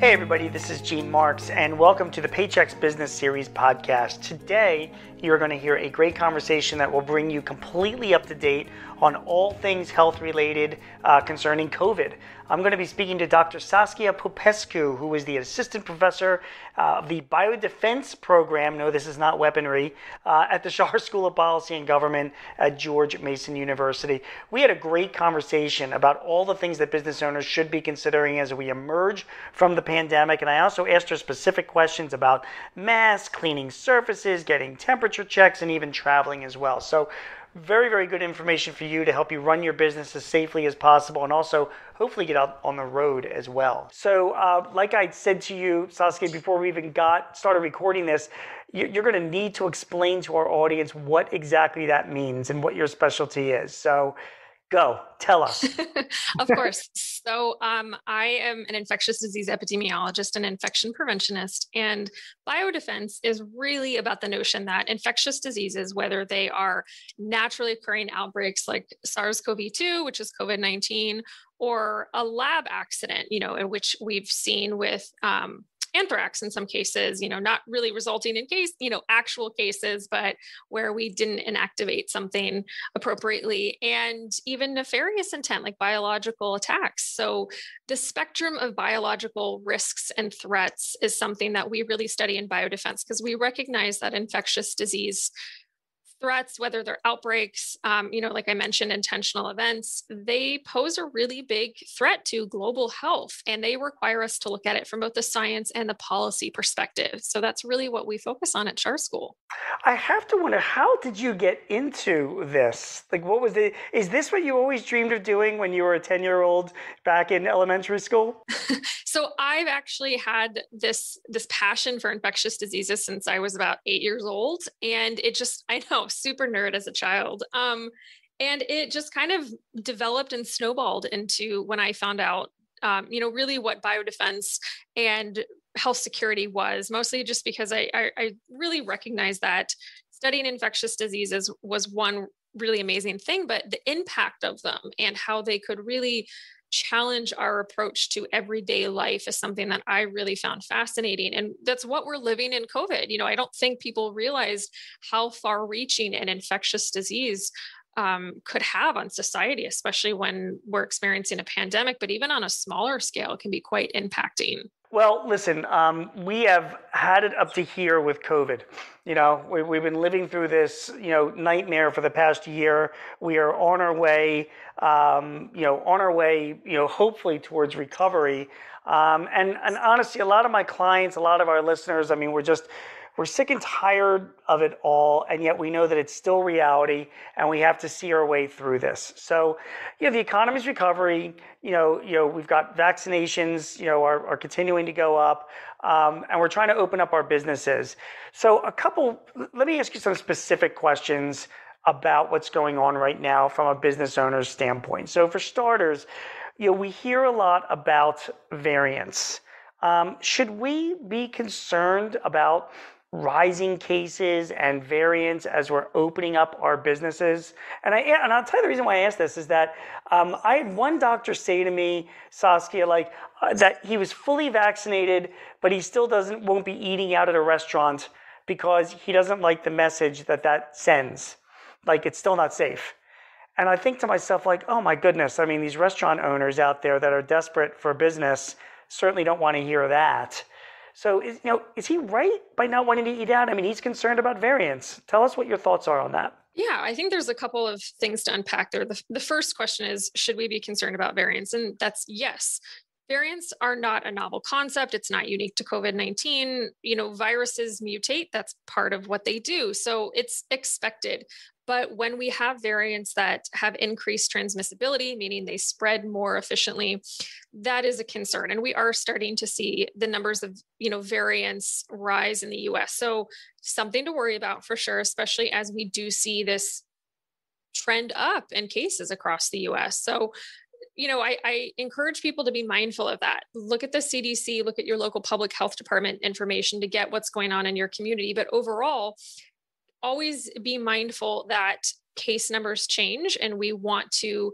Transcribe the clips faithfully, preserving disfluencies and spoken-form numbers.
Hey everybody, this is Gene Marks and welcome to the Paychex Business Series podcast. Today, you're going to hear a great conversation that will bring you completely up to date on all things health related uh, concerning COVID. I'm going to be speaking to Doctor Saskia Popescu, who is the assistant professor uh, of the Biodefense Program, no, this is not weaponry, uh, at the Schar School of Policy and Government at George Mason University. We had a great conversation about all the things that business owners should be considering as we emerge from the pandemic, and I also asked her specific questions about masks, cleaning surfaces, getting temperature checks, and even traveling as well. So very, very good information for you to help you run your business as safely as possible and also hopefully get out on the road as well. So uh, like I said to you, Saskia, before we even got started recording this, you're going to need to explain to our audience what exactly that means and what your specialty is. So go, tell us. Of course. So um, I am an infectious disease epidemiologist and infection preventionist, and biodefense is really about the notion that infectious diseases, whether they are naturally occurring outbreaks like SARS CoV two, which is COVID nineteen, or a lab accident, you know, in which we've seen with um, anthrax in some cases, you know, not really resulting in case, you know, actual cases, but where we didn't inactivate something appropriately, and even nefarious intent like biological attacks. So the spectrum of biological risks and threats is something that we really study in biodefense because we recognize that infectious disease threats, whether they're outbreaks, um, you know, like I mentioned, intentional events, they pose a really big threat to global health, and they require us to look at it from both the science and the policy perspective. So that's really what we focus on at Schar School. I have to wonder, how did you get into this? Like, what was it? Is this what you always dreamed of doing when you were a ten-year-old back in elementary school? So I've actually had this this passion for infectious diseases since I was about eight years old, and it just, I know, super nerd as a child. Um, and it just kind of developed and snowballed into when I found out, um, you know, really what biodefense and health security was, mostly just because I, I, I really recognized that studying infectious diseases was one really amazing thing, but the impact of them and how they could really challenge our approach to everyday life is something that I really found fascinating. And that's what we're living in COVID. You know, I don't think people realize how far reaching an infectious disease um, could have on society, especially when we're experiencing a pandemic, but even on a smaller scale, it can be quite impacting. Well, listen, um, we have had it up to here with COVID. You know, we, we've been living through this, you know, nightmare for the past year. We are on our way, um, you know, on our way, you know, hopefully towards recovery. Um, and, and honestly, a lot of my clients, a lot of our listeners, I mean, we're just, we're sick and tired of it all, and yet we know that it's still reality, and we have to see our way through this. So, you know, the economy's recovery, you know, you know, we've got vaccinations, you know, are, are continuing to go up, um, and we're trying to open up our businesses. So a couple, let me ask you some specific questions about what's going on right now from a business owner's standpoint. So for starters, you know, we hear a lot about variants. Um, should we be concerned about rising cases and variants as we're opening up our businesses? And I and I'll tell you the reason why I asked this is that um, I had one doctor say to me, Saskia, like uh, that he was fully vaccinated, but he still doesn't won't be eating out at a restaurant because he doesn't like the message that that sends. Like, it's still not safe. And I think to myself, like, oh my goodness, I mean, these restaurant owners out there that are desperate for business certainly don't want to hear that. So, is, you know, is he right by not wanting to eat out? I mean, he's concerned about variants. Tell us what your thoughts are on that. Yeah, I think there's a couple of things to unpack there. The, the first question is, should we be concerned about variants? And that's yes. Variants are not a novel concept. It's not unique to COVID nineteen. You know, viruses mutate. That's part of what they do. So it's expected. But when we have variants that have increased transmissibility, meaning they spread more efficiently, that is a concern. And we are starting to see the numbers of, you know, variants rise in the U S. So something to worry about for sure, especially as we do see this trend up in cases across the U S. So, you know, I, I encourage people to be mindful of that. Look at the C D C, look at your local public health department information to get what's going on in your community. But overall, always be mindful that case numbers change, and we want to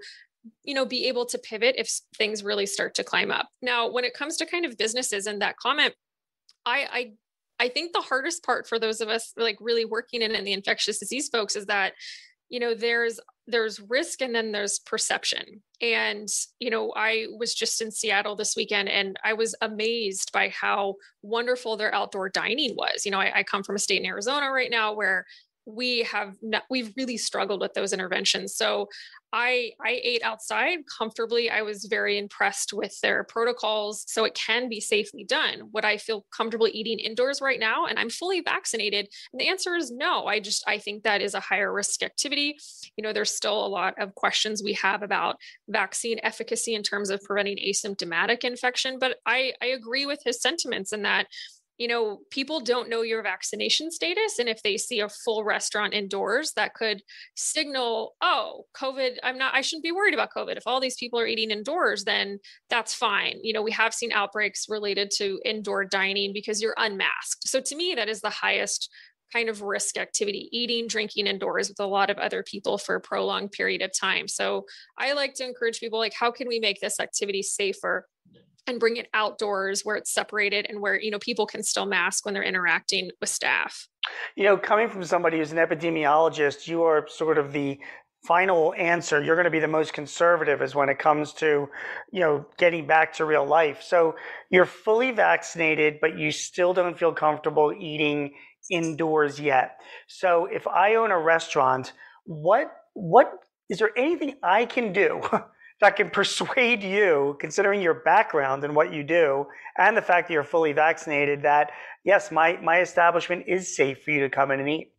you know, be able to pivot if things really start to climb up. Now, when it comes to kind of businesses and that comment, I, I I think the hardest part for those of us like really working in, in the infectious disease folks is that, you know, there's there's risk and then there's perception. And, you know, I was just in Seattle this weekend and I was amazed by how wonderful their outdoor dining was. You know, I, I come from a state in Arizona right now where we have not, we've really struggled with those interventions. So I I ate outside comfortably. I was very impressed with their protocols. So it can be safely done. Would I feel comfortable eating indoors right now? And I'm fully vaccinated. And the answer is no. I just I think that is a higher risk activity. You know, there's still a lot of questions we have about vaccine efficacy in terms of preventing asymptomatic infection. But I, I agree with his sentiments in that, you know, people don't know your vaccination status. And if they see a full restaurant indoors, that could signal, oh, COVID, I'm not, I shouldn't be worried about COVID. If all these people are eating indoors, then that's fine. You know, we have seen outbreaks related to indoor dining because you're unmasked. So to me, that is the highest kind of risk activity, eating, drinking indoors with a lot of other people for a prolonged period of time. So I like to encourage people, like, how can we make this activity safer and bring it outdoors where it's separated and where, you know, people can still mask when they're interacting with staff? You know, coming from somebody who's an epidemiologist, you are sort of the final answer. You're going to be the most conservative as when it comes to, you know, getting back to real life. So you're fully vaccinated, but you still don't feel comfortable eating indoors yet. So if I own a restaurant, what what is there anything I can do that can persuade you, considering your background and what you do, and the fact that you're fully vaccinated, that yes, my, my establishment is safe for you to come in and eat?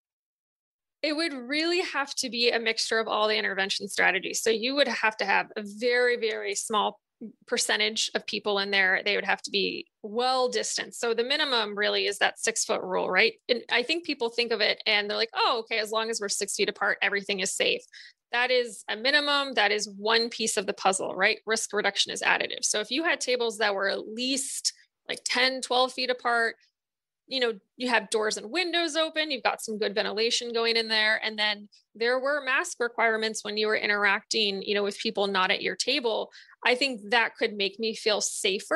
It would really have to be a mixture of all the intervention strategies. So you would have to have a very, very small percentage of people in there. They would have to be well distanced. So the minimum really is that six foot rule, right? And I think people think of it and they're like, oh, okay, as long as we're six feet apart, everything is safe. That is a minimum. That is one piece of the puzzle, right? Risk reduction is additive. So if you had tables that were at least like ten, twelve feet apart, you know, you have doors and windows open, you've got some good ventilation going in there. And then there were mask requirements when you were interacting, you know, with people not at your table. I think that could make me feel safer.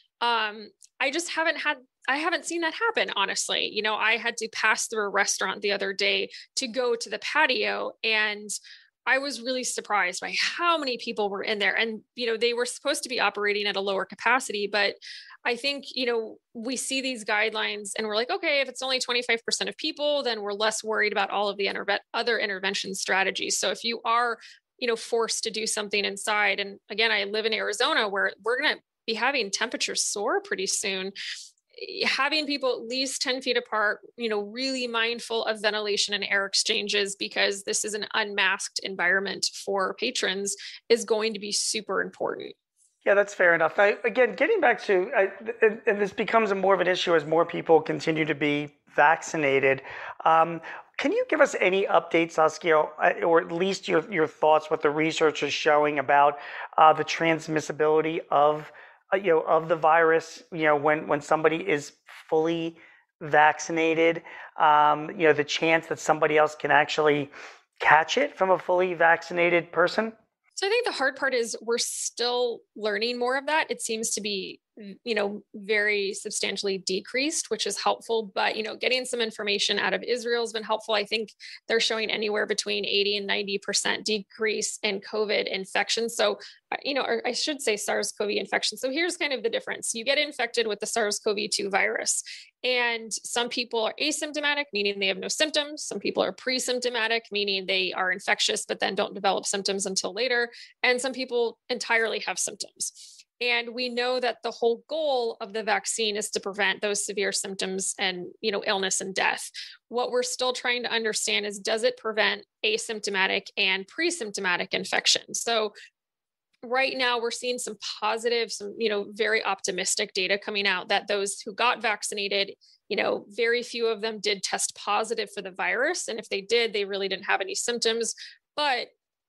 Um, I just haven't had I haven't seen that happen, honestly. You know, I had to pass through a restaurant the other day to go to the patio, and I was really surprised by how many people were in there. And, you know, they were supposed to be operating at a lower capacity, but I think, you know, we see these guidelines and we're like, okay, if it's only twenty-five percent of people, then we're less worried about all of the interve- other intervention strategies. So if you are, you know, forced to do something inside, and again, I live in Arizona where we're going to be having temperatures soar pretty soon, having people at least ten feet apart, you know, really mindful of ventilation and air exchanges, because this is an unmasked environment for patrons, is going to be super important. Yeah, that's fair enough. I, again, getting back to, I, and, and this becomes a more of an issue as more people continue to be vaccinated. Um, can you give us any updates, Saskia, or at least your, your thoughts, what the research is showing about uh, the transmissibility of uh, you know, of the virus, you know, when, when somebody is fully vaccinated, um, you know, the chance that somebody else can actually catch it from a fully vaccinated person? So I think the hard part is we're still learning more of that. It seems to be, you know, very substantially decreased, which is helpful. But, you know, getting some information out of Israel has been helpful. I think they're showing anywhere between eighty and ninety percent decrease in COVID infections. So, you know, or I should say SARS-C o V infection. So here's kind of the difference. You get infected with the SARS-C o V two virus, and some people are asymptomatic, meaning they have no symptoms. Some people are pre-symptomatic, meaning they are infectious, but then don't develop symptoms until later. And some people entirely have symptoms. And we know that the whole goal of the vaccine is to prevent those severe symptoms and, you know, illness and death. What we're still trying to understand is, does it prevent asymptomatic and pre-symptomatic infection? So right now we're seeing some positive, some, you know, very optimistic data coming out that those who got vaccinated, you know, very few of them did test positive for the virus. And if they did, they really didn't have any symptoms. But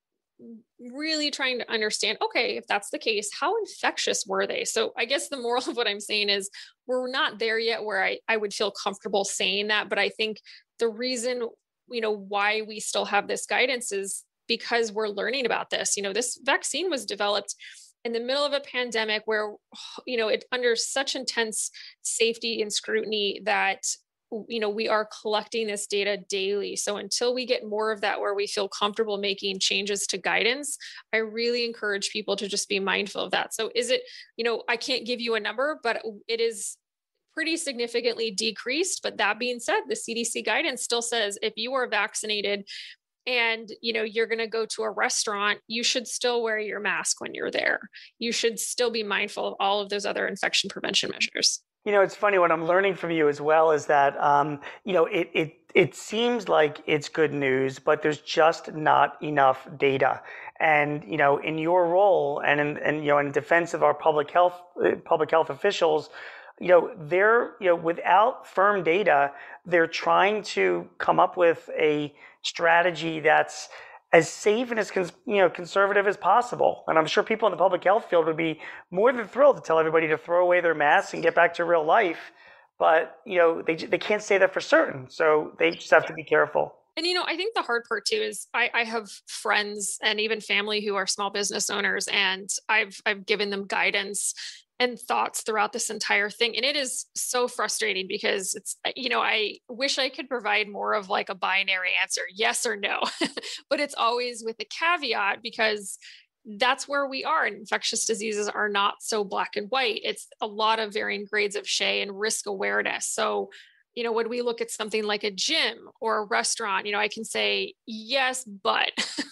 really trying to understand, okay, if that's the case, how infectious were they? So I guess the moral of what I'm saying is we're not there yet where I, I would feel comfortable saying that. But I think the reason, you know, why we still have this guidance is because we're learning about this. You know, this vaccine was developed in the middle of a pandemic where, you know, it under such intense safety and scrutiny that, you know, we are collecting this data daily. So until we get more of that, where we feel comfortable making changes to guidance, I really encourage people to just be mindful of that. So is it, you know, I can't give you a number, but it is pretty significantly decreased. But that being said, the C D C guidance still says if you are vaccinated and, you know, you're going to go to a restaurant, you should still wear your mask when you're there. You should still be mindful of all of those other infection prevention measures. You know, it's funny, what I'm learning from you as well is that, um, you know, it, it, it seems like it's good news, but there's just not enough data. And, you know, in your role and in, and, you know, in defense of our public health, public health officials, you know, they're, you know, without firm data, they're trying to come up with a strategy that's as safe and as you know conservative as possible. And I'm sure people in the public health field would be more than thrilled to tell everybody to throw away their masks and get back to real life. But, you know, they they can't say that for certain. So they just have to be careful. And, you know, I think the hard part too is I, I have friends and even family who are small business owners, and I've I've given them guidance and thoughts throughout this entire thing. And it is so frustrating because it's, you know, I wish I could provide more of like a binary answer, yes or no, but it's always with a caveat because that's where we are. And infectious diseases are not so black and white. It's a lot of varying grades of shade and risk awareness. So, you know, when we look at something like a gym or a restaurant, you know, I can say yes, but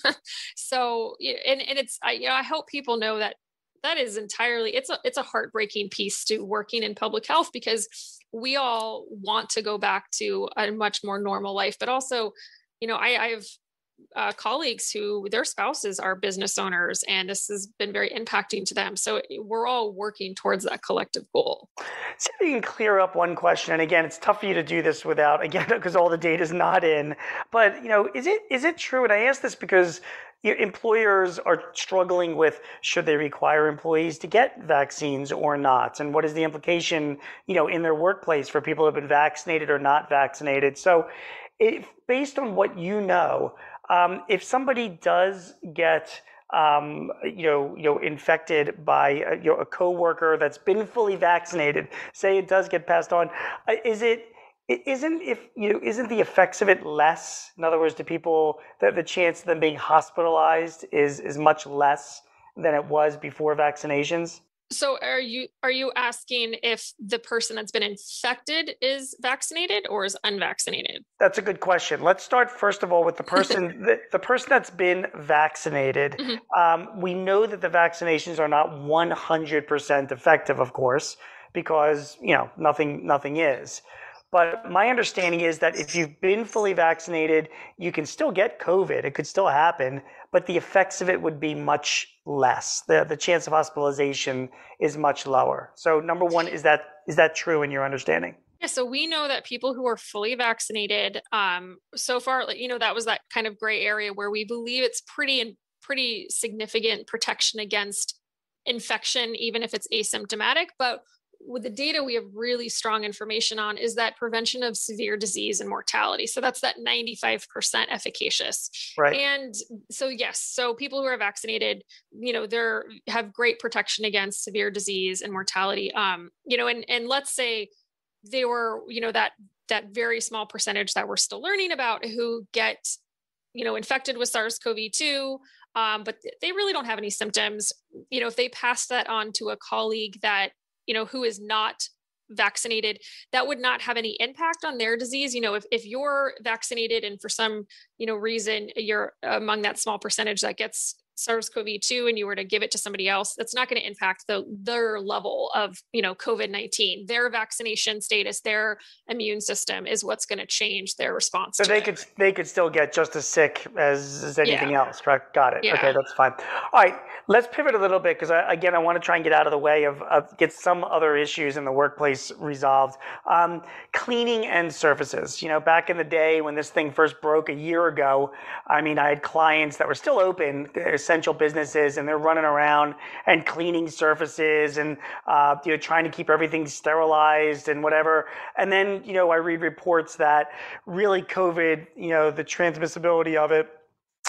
so, and, and it's, I, you know, I hope people know that that is entirely, it's a, it's a heartbreaking piece to working in public health because we all want to go back to a much more normal life. But also, you know, I, I have uh, colleagues who their spouses are business owners, and this has been very impacting to them. So we're all working towards that collective goal. See if you can clear up one question. And again, it's tough for you to do this without, again, because all the data is not in. But, you know, is it is it true? And I ask this because employers are struggling with should they require employees to get vaccines or not, and what is the implication, you know, in their workplace for people who have been vaccinated or not vaccinated. So, if based on what you know, um, if somebody does get um, you know, you know, infected by uh, you know, a coworker that's been fully vaccinated, say it does get passed on, uh, is it? Isn't if you know, isn't the effects of it less? In other words, do people that the chance of them being hospitalized is is much less than it was before vaccinations? So are you are you asking if the person that's been infected is vaccinated or is unvaccinated? That's a good question. Let's start first of all with the person the, the person that's been vaccinated. Mm-hmm. Um, we know that the vaccinations are not one hundred percent effective, of course, because you know nothing nothing is. But my understanding is that if you've been fully vaccinated, you can still get COVID. It could still happen, but the effects of it would be much less. The the chance of hospitalization is much lower. So number one, is that is that true in your understanding? Yeah, so we know that people who are fully vaccinated, um, so far, you know, that was that kind of gray area where we believe it's pretty and pretty significant protection against infection, even if it's asymptomatic. But with the data we have really strong information on is that prevention of severe disease and mortality. So that's that ninety-five percent efficacious. Right. And so, yes, so people who are vaccinated, you know, they're have great protection against severe disease and mortality. Um, you know, and, and let's say they were, you know, that, that very small percentage that we're still learning about who get, you know, infected with SARS-CoV two, um, but they really don't have any symptoms. You know, if they pass that on to a colleague that, you know, who is not vaccinated, that would not have any impact on their disease. You know, if, if you're vaccinated and for some, you know, reason you're among that small percentage that gets SARS-CoV two and you were to give it to somebody else, that's not going to impact the, their level of, you know, COVID nineteen. Their vaccination status, their immune system is what's going to change their response. So to they it. could they could still get just as sick as, as anything Yeah. else, correct? Got it. Yeah. Okay, that's fine. All right, let's pivot a little bit because I, again, I want to try and get out of the way of, of get some other issues in the workplace resolved. Um, cleaning and surfaces. You know, back in the day when this thing first broke a year ago, I mean, I had clients that were still open, essential businesses, and they're running around and cleaning surfaces and uh, you know trying to keep everything sterilized and whatever. And then you know I read reports that really COVID, you know, the transmissibility of it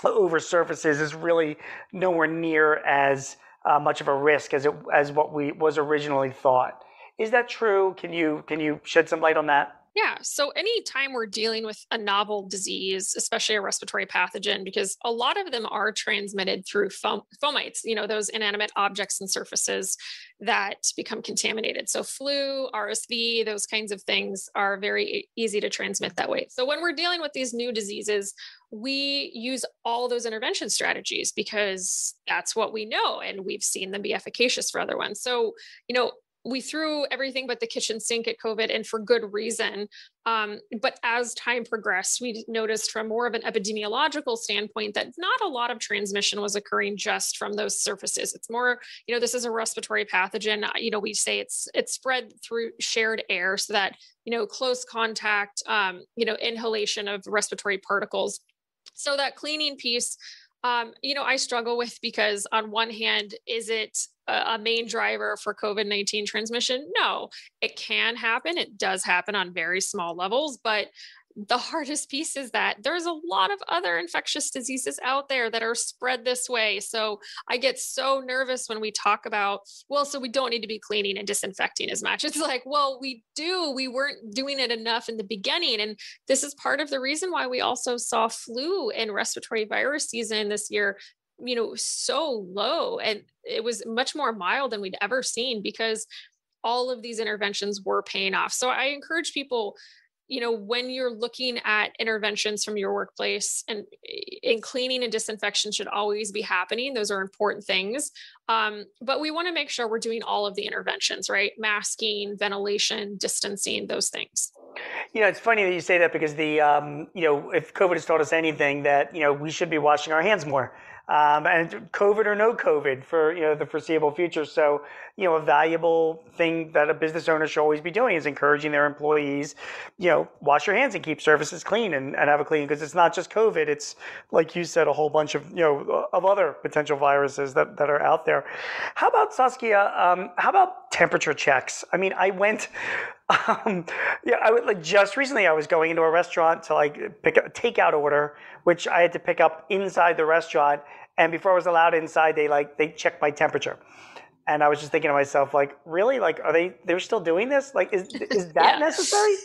over surfaces is really nowhere near as uh, much of a risk as it as what we was originally thought. Is that true? Can you can you shed some light on that? Yeah. So anytime we're dealing with a novel disease, especially a respiratory pathogen, because a lot of them are transmitted through foam, fomites, you know, those inanimate objects and surfaces that become contaminated. So flu, R S V, those kinds of things are very easy to transmit that way. So when we're dealing with these new diseases, we use all those intervention strategies because that's what we know and we've seen them be efficacious for other ones. So, you know, we threw everything but the kitchen sink at COVID, and for good reason. Um, but as time progressed, we noticed from more of an epidemiological standpoint that not a lot of transmission was occurring just from those surfaces. It's more, you know, this is a respiratory pathogen. You know, we say it's it's spread through shared air, so that, you know, close contact, um, you know, inhalation of respiratory particles. So that cleaning piece, um, you know, I struggle with, because on one hand, is it a main driver for COVID nineteen transmission? No, it can happen. It does happen on very small levels, but the hardest piece is that there's a lot of other infectious diseases out there that are spread this way. So I get so nervous when we talk about, well, so we don't need to be cleaning and disinfecting as much. It's like, well, we do. We weren't doing it enough in the beginning. And this is part of the reason why we also saw flu and respiratory virus season this year, you know, so low. And it was much more mild than we'd ever seen because all of these interventions were paying off. So I encourage people, you know, when you're looking at interventions from your workplace, and, and cleaning and disinfection should always be happening. Those are important things. Um, but we want to make sure we're doing all of the interventions, right? Masking, ventilation, distancing, those things. You know, it's funny that you say that because the, um, you know, if COVID has taught us anything, that, you know, we should be washing our hands more. Um, and COVID or no COVID for, you know, the foreseeable future. So, you know, a valuable thing that a business owner should always be doing is encouraging their employees, you know, wash your hands and keep surfaces clean, and, and have a clean, because it's not just COVID. It's, like you said, a whole bunch of, you know, of other potential viruses that, that are out there. How about, Saskia, um, how about temperature checks? I mean, I went, um, yeah, I would, like, just recently I was going into a restaurant to like pick up a takeout order, which I had to pick up inside the restaurant. And before I was allowed inside, they like, they checked my temperature. And I was just thinking to myself, like, really? Like, are they, they're still doing this? Like, is, is that Yeah. necessary?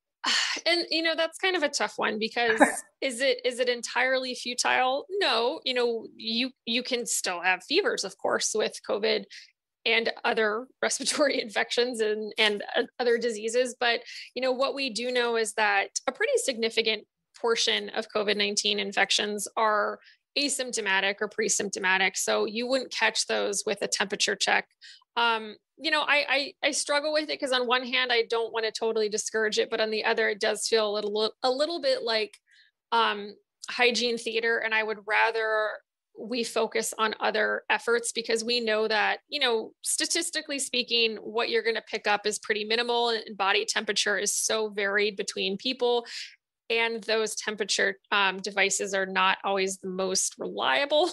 And, you know, that's kind of a tough one, because is it, is it entirely futile? No, you know, you, you can still have fevers, of course, with COVID and other respiratory infections and, and other diseases. But, you know, what we do know is that a pretty significant portion of COVID nineteen infections are asymptomatic or pre-symptomatic. So you wouldn't catch those with a temperature check. Um, you know, I, I, I struggle with it because on one hand, I don't want to totally discourage it, but on the other, it does feel a little, a little bit like um, hygiene theater. And I would rather we focus on other efforts, because we know that, you know, statistically speaking, what you're going to pick up is pretty minimal, and body temperature is so varied between people. And those temperature um, devices are not always the most reliable.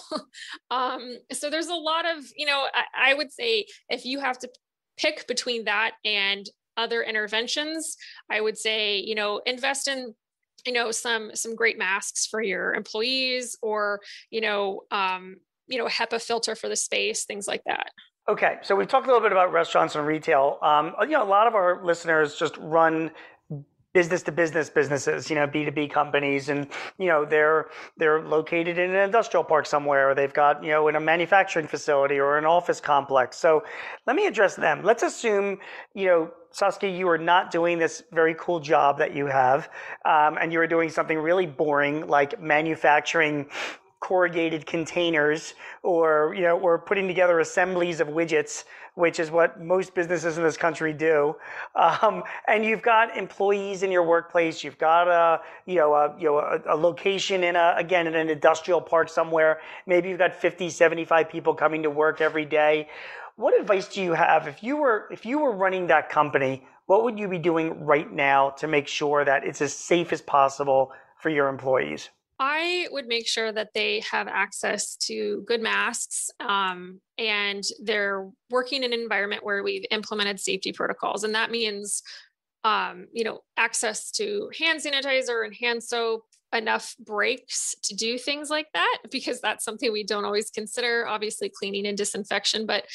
um, so there's a lot of, you know, I, I would say if you have to pick between that and other interventions, I would say, you know, invest in, you know, some, some great masks for your employees, or, you know, um, you know, HEPA filter for the space, things like that. Okay, so we've talked a little bit about restaurants and retail. Um, you know, a lot of our listeners just run business to business businesses, you know, B two B companies, and, you know, they're they're located in an industrial park somewhere, or they've got, you know, in a manufacturing facility or an office complex. So let me address them. Let's assume, you know, Saskia, you are not doing this very cool job that you have, um, and you are doing something really boring like manufacturing corrugated containers, or, you know, or putting together assemblies of widgets, which is what most businesses in this country do. Um, and you've got employees in your workplace. You've got a, you know, a, you know, a, a location in a, again, in an industrial park somewhere. Maybe you've got fifty, seventy-five people coming to work every day. What advice do you have if you were, if you were running that company? What would you be doing right now to make sure that it's as safe as possible for your employees? I would make sure that they have access to good masks, um, and they're working in an environment where we've implemented safety protocols. And that means, um, you know, access to hand sanitizer and hand soap, enough breaks to do things like that, because that's something we don't always consider, obviously cleaning and disinfection, but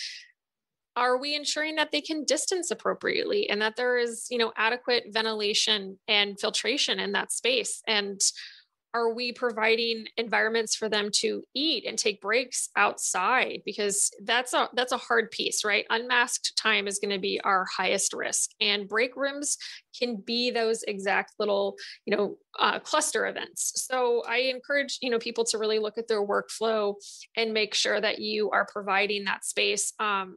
are we ensuring that they can distance appropriately and that there is, you know, adequate ventilation and filtration in that space? And are we providing environments for them to eat and take breaks outside? Because that's a that's a hard piece, right? Unmasked time is going to be our highest risk, and break rooms can be those exact little, you know, uh, cluster events. So I encourage, you know, people to really look at their workflow and make sure that you are providing that space. Um,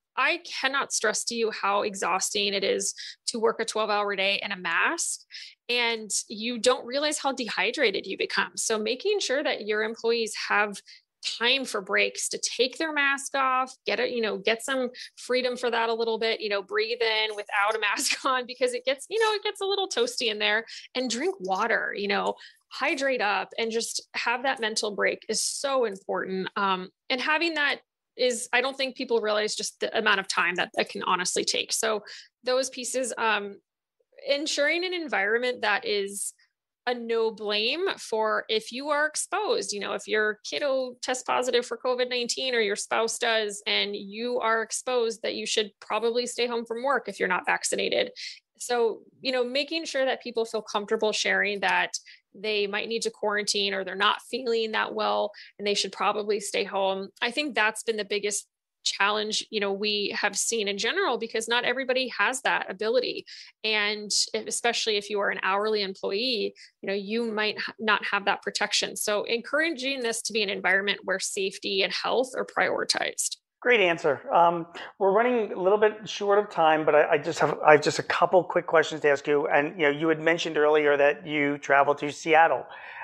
I cannot stress to you how exhausting it is to work a twelve hour day in a mask, and you don't realize how dehydrated you become. So making sure that your employees have time for breaks to take their mask off, get it, you know, get some freedom for that a little bit, you know, breathe in without a mask on, because it gets, you know, it gets a little toasty in there, and drink water, you know, hydrate up and just have that mental break is so important. Um, and having that is, I don't think people realize just the amount of time that that can honestly take. So those pieces, um, ensuring an environment that is a no blame for if you are exposed, you know, if your kiddo tests positive for COVID nineteen or your spouse does, and you are exposed, that you should probably stay home from work if you're not vaccinated. So, you know, making sure that people feel comfortable sharing that they might need to quarantine or they're not feeling that well and they should probably stay home. I think that's been the biggest challenge, you know, we have seen in general, because not everybody has that ability. And if, especially if you are an hourly employee, you know, you might not have that protection. So encouraging this to be an environment where safety and health are prioritized. Great answer. Um, we're running a little bit short of time, but I, I just have I have just a couple quick questions to ask you. And you know, you had mentioned earlier that you traveled to Seattle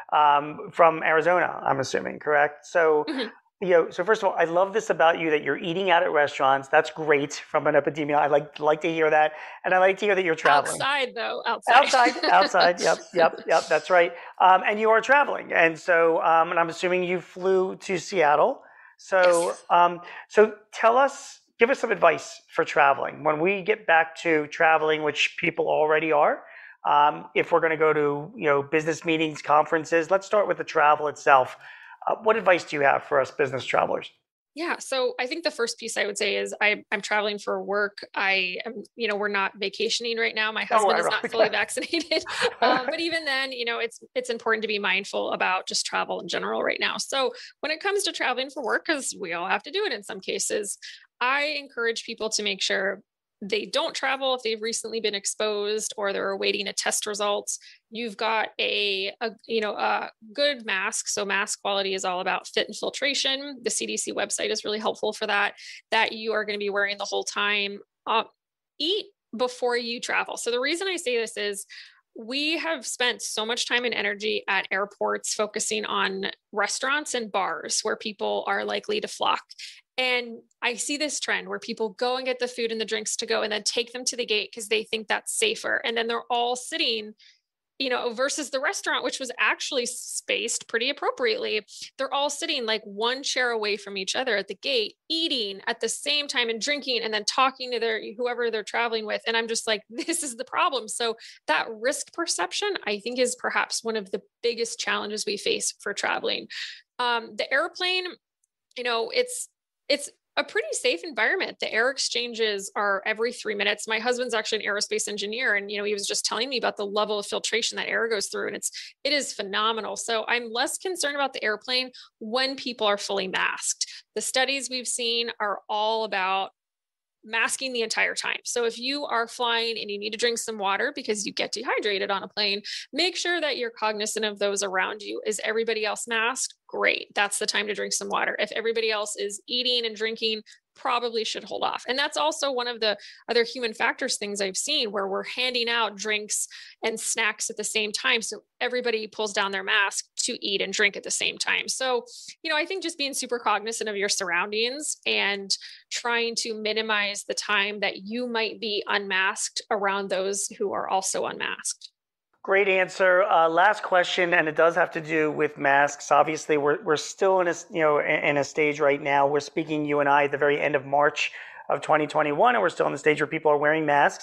um, from Arizona, I'm assuming, correct? So, Mhm. you know, so first of all, I love this about you, that you're eating out at restaurants. That's great from an epidemiologist. I like like to hear that, and I like to hear that you're traveling. Outside though, outside. Outside, outside. Yep, yep, yep. That's right. Um, and you are traveling, and so, um, and I'm assuming you flew to Seattle. So, Yes. um, so tell us, give us some advice for traveling when we get back to traveling, which people already are. Um, if we're going to go to, you know, business meetings, conferences, let's start with the travel itself. Uh, what advice do you have for us business travelers? Yeah. So I think the first piece I would say is I, I'm traveling for work. I am, you know, we're not vacationing right now. My Oh, husband is not fully okay. vaccinated. Um, but even then, you know, it's it's important to be mindful about just travel in general right now. So when it comes to traveling for work, because we all have to do it in some cases, I encourage people to make sure they don't travel if they've recently been exposed or they're awaiting a test results. You've got a, a you know a good mask. So mask quality is all about fit and filtration. The C D C website is really helpful for that. That you are going to be wearing the whole time. Uh, eat before you travel. So the reason I say this is we have spent so much time and energy at airports focusing on restaurants and bars where people are likely to flock. And I see this trend where people go and get the food and the drinks to go and then take them to the gate because they think that's safer. And then they're all sitting, you know, versus the restaurant, which was actually spaced pretty appropriately. They're all sitting like one chair away from each other at the gate, eating at the same time and drinking and then talking to their whoever they're traveling with. And I'm just like, this is the problem. So that risk perception, I think, is perhaps one of the biggest challenges we face for traveling. Um, the airplane, you know, it's it's a pretty safe environment. The air exchanges are every three minutes. My husband's actually an aerospace engineer, and you know he was just telling me about the level of filtration that air goes through, and it's it is phenomenal. So I'm less concerned about the airplane when people are fully masked. The studies we've seen are all about masking the entire time. So if you are flying and you need to drink some water because you get dehydrated on a plane, make sure that you're cognizant of those around you. Is everybody else masked? Great. That's the time to drink some water. If everybody else is eating and drinking, probably should hold off. And that's also one of the other human factors things I've seen where we're handing out drinks and snacks at the same time. So everybody pulls down their mask to eat and drink at the same time. So, you know, I think just being super cognizant of your surroundings and trying to minimize the time that you might be unmasked around those who are also unmasked. Great answer. Uh, last question, and it does have to do with masks. Obviously, we're we're still in a you know in a stage right now. We're speaking, you and I, at the very end of March of twenty twenty-one, and we're still in the stage where people are wearing masks.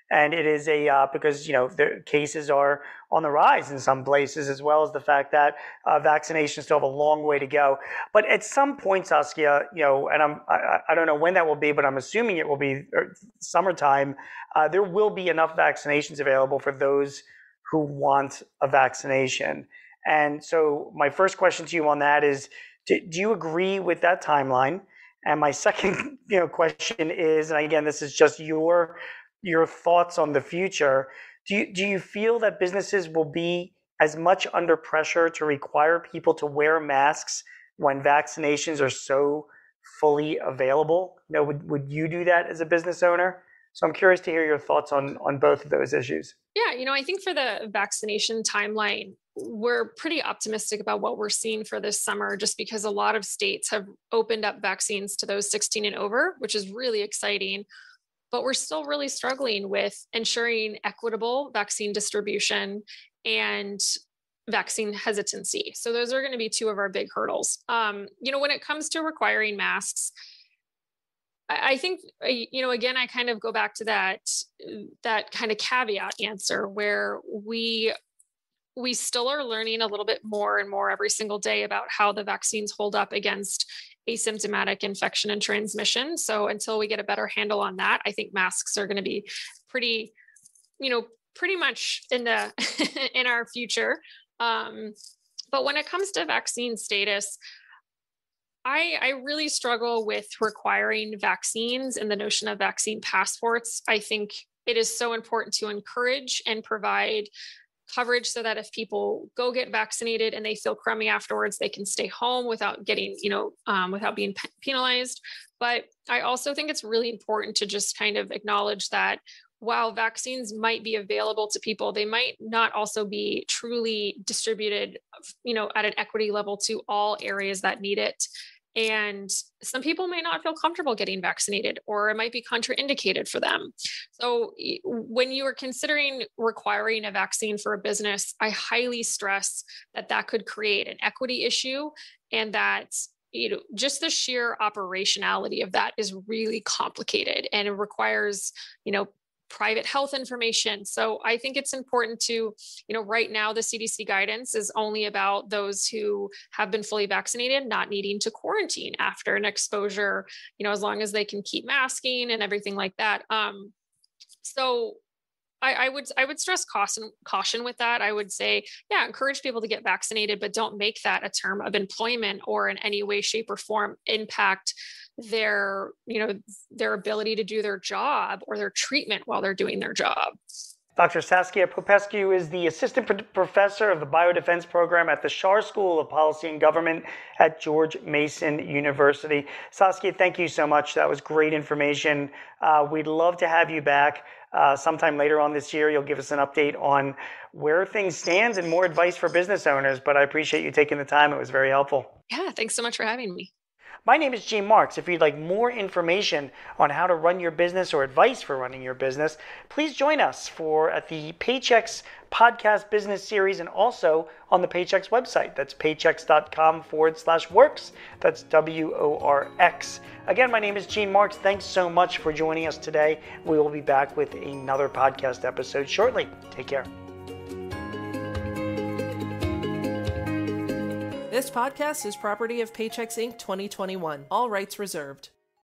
And it is a, uh, because, you know, the cases are on the rise in some places, as well as the fact that uh, vaccinations still have a long way to go. But at some point, Saskia, you know, and I'm, I, I don't know when that will be, but I'm assuming it will be summertime, uh, there will be enough vaccinations available for those who want a vaccination. And so my first question to you on that is, do, do you agree with that timeline? And my second, you know, question is, and again, this is just your your thoughts on the future. Do you, do you feel that businesses will be as much under pressure to require people to wear masks when vaccinations are so fully available? You know, would, would you do that as a business owner? So I'm curious to hear your thoughts on, on both of those issues. Yeah, you know, I think for the vaccination timeline, we're pretty optimistic about what we're seeing for this summer, just because a lot of states have opened up vaccines to those sixteen and over, which is really exciting. But we're still really struggling with ensuring equitable vaccine distribution and vaccine hesitancy. So those are going to be two of our big hurdles. Um, you know, when it comes to requiring masks, I, I think, you know, again, I kind of go back to that, that kind of caveat answer where we we still are learning a little bit more and more every single day about how the vaccines hold up against asymptomatic infection and transmission. So until we get a better handle on that, I think masks are going to be pretty, you know, pretty much in the in our future. Um, but when it comes to vaccine status, I, I really struggle with requiring vaccines and the notion of vaccine passports. I think it is so important to encourage and provide coverage so that if people go get vaccinated and they feel crummy afterwards, they can stay home without getting, you know, um, without being pe- penalized. But I also think it's really important to just kind of acknowledge that while vaccines might be available to people, they might not also be truly distributed, you know, at an equity level to all areas that need it. And some people may not feel comfortable getting vaccinated, or it might be contraindicated for them. So when you are considering requiring a vaccine for a business, I highly stress that that could create an equity issue, and that, you know, just the sheer operationality of that is really complicated, and it requires, you know, private health information. So I think it's important to, you know, right now the C D C guidance is only about those who have been fully vaccinated, not needing to quarantine after an exposure, you know, as long as they can keep masking and everything like that. Um, so I, I would I would stress caution caution with that. I would say, yeah, encourage people to get vaccinated, but don't make that a term of employment or in any way, shape, or form impact their, you know, their ability to do their job or their treatment while they're doing their job. Doctor Saskia Popescu is the Assistant Pro- Professor of the Biodefense Program at the Schar School of Policy and Government at George Mason University. Saskia, thank you so much. That was great information. Uh, we'd love to have you back uh, sometime later on this year. You'll give us an update on where things stand and more advice for business owners. But I appreciate you taking the time. It was very helpful. Yeah, thanks so much for having me. My name is Gene Marks. If you'd like more information on how to run your business or advice for running your business, please join us for at the Paychex podcast business series and also on the Paychex website. That's paychex.com forward slash works. That's W O R X. Again, my name is Gene Marks. Thanks so much for joining us today. We will be back with another podcast episode shortly. Take care. This podcast is property of Paychex Incorporated twenty twenty-one. All rights reserved.